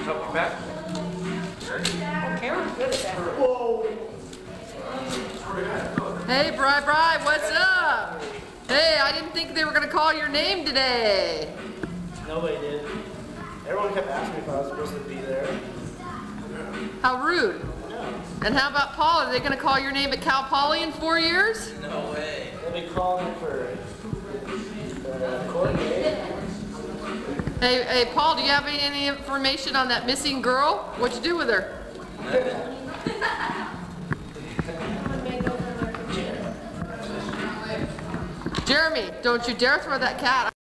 Help you back? Karen's good at that. Whoa! Hey, Bri, what's up? Hey, I didn't think they were going to call your name today. Nobody did. Everyone kept asking me if I was supposed to be there. How rude. No. And how about Paul? Are they going to call your name at Cal Poly in 4 years? No way. They'll be calling for court date. Hey, Paul, do you have any information on that missing girl? What'd you do with her? Jeremy, don't you dare throw that cat.